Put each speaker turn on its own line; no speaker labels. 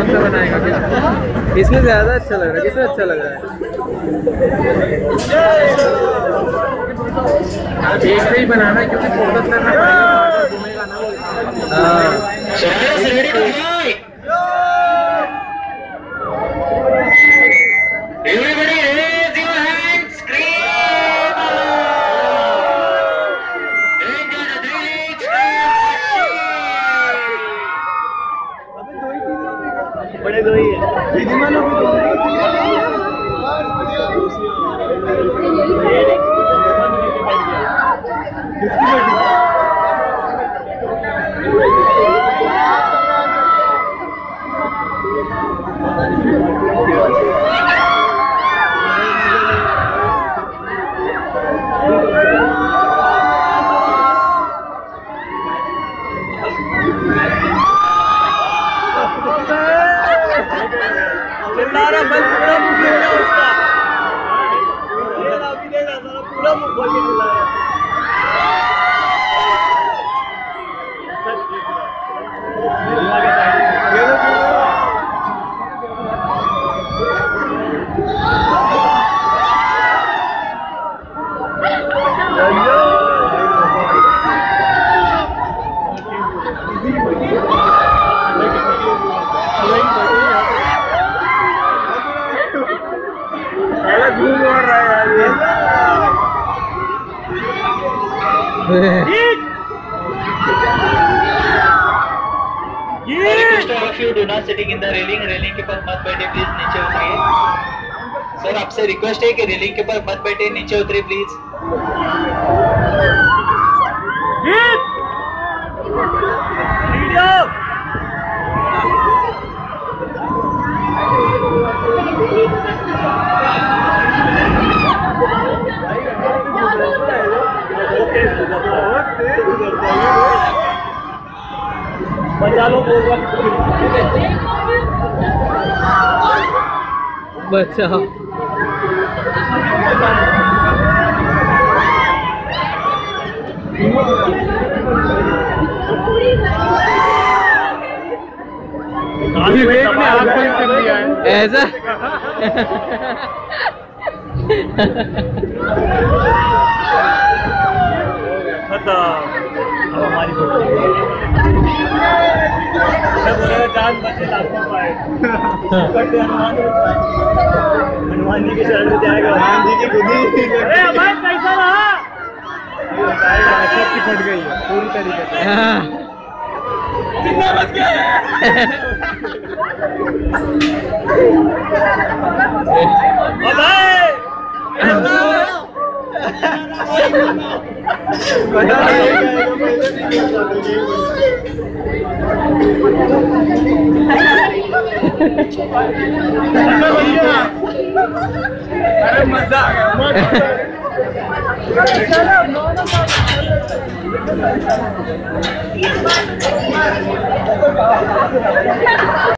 हिसाब से बनाएगा क्या? इसमें ज्यादा अच्छा लग रहा है, किसमें अच्छा लग रहा है? एक से ही बनाना क्योंकि फोकस करना पड़ेगा, घूमेगा ना वो। हाँ
बड़े दो ही है। चिल्लारा बल पूरा मुंह खोल उसका, पूरा मुंह खोल के चिल्लाया। घूम रहा है सिटिंग इन द रेलिंग के पर मत बैठे प्लीज, नीचे उतरिए। सर आपसे रिक्वेस्ट है कि रेलिंग के पर मत बैठे, नीचे उतरिए प्लीज। बचा लो
बचाओ। विवेक ने हाथ बंद कर दिया है ऐसा।
हमारी जान बचे लाखों पाए। हनुमान जी के शरण में जाएगा, हनुमान जी की बुद्धि। कैसा रहा? सबकी फट गई है पूरी तरीके से। कितना बच गया अरे मजा आ गया।